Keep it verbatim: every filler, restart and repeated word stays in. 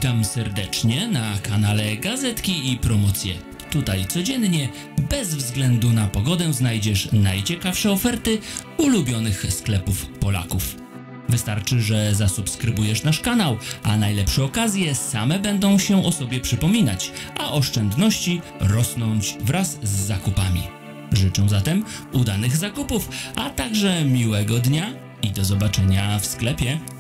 Witam serdecznie na kanale Gazetki i Promocje. Tutaj codziennie, bez względu na pogodę, znajdziesz najciekawsze oferty ulubionych sklepów Polaków. Wystarczy, że zasubskrybujesz nasz kanał, a najlepsze okazje same będą się o sobie przypominać, a oszczędności rosnąć wraz z zakupami. Życzę zatem udanych zakupów, a także miłego dnia i do zobaczenia w sklepie.